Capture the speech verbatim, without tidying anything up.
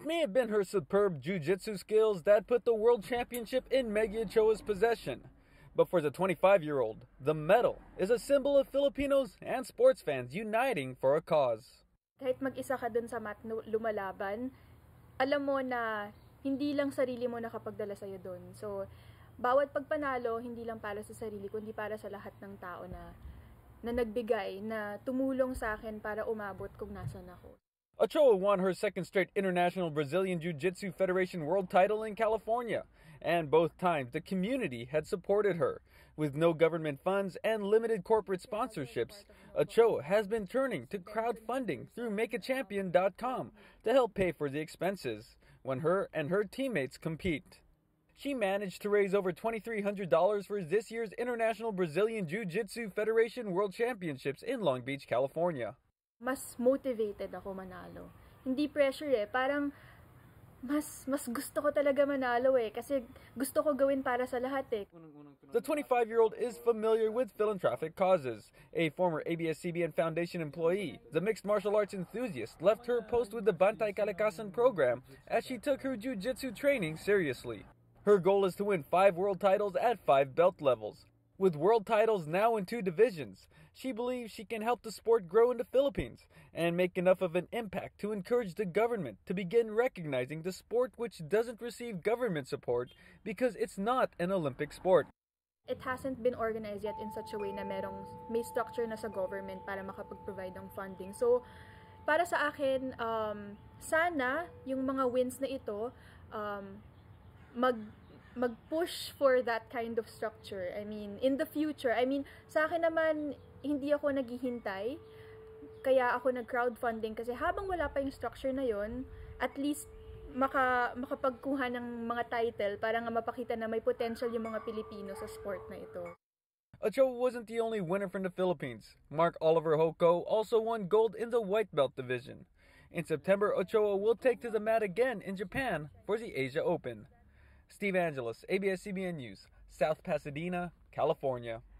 It may have been her superb jiu-jitsu skills that put the world championship in Meggie Ochoa's possession. But for the twenty-five-year-old, the medal is a symbol of Filipinos and sports fans uniting for a cause. Kahit mag-isa ka dun sa mat lumalaban, alam mo na hindi lang sarili mo nakapagdala sa'yo dun. So, bawat pagpanalo, hindi lang para sa sarili, kundi para sa lahat ng tao na, na nagbigay, na tumulong sa akin para umabot kung nasan ako. Ochoa won her second straight International Brazilian Jiu-Jitsu Federation World title in California, and both times the community had supported her. With no government funds and limited corporate sponsorships, Ochoa has been turning to crowdfunding through make a champion dot com to help pay for the expenses when her and her teammates compete. She managed to raise over twenty-three hundred dollars for this year's International Brazilian Jiu-Jitsu Federation World Championships in Long Beach, California. Mas motivated ako manalo. Hindi pressure eh. Parang mas mas gusto ko talaga manalo eh. Kasi gusto ko gawin para sa lahat eh. The twenty-five-year-old is familiar with philanthropic causes. A former A B S C B N Foundation employee, the mixed martial arts enthusiast left her post with the Bantay Kalikasan program as she took her jiu-jitsu training seriously. Her goal is to win five world titles at five belt levels. With world titles now in two divisions, she believes she can help the sport grow in the Philippines and make enough of an impact to encourage the government to begin recognizing the sport which doesn't receive government support because it's not an Olympic sport. It hasn't been organized yet in such a way na merong may structure na sa government para makapag-provide ng funding. So, para sa akin, um, sana yung mga wins na ito um, mag mag-push for that kind of structure. I mean, in the future, I mean, sa akin naman, hindi ako naghihintay, kaya ako nag-crowdfunding kasi habang wala pa yung structure na yon, at least maka, makapagkuha ng mga title para nga mapakita na may potential yung mga Pilipino sa sport na ito. Ochoa wasn't the only winner from the Philippines. Mark Oliver Hoko also won gold in the white belt division. In September, Ochoa will take to the mat again in Japan for the Asia Open. Steve Angeles, A B S C B N News, South Pasadena, California.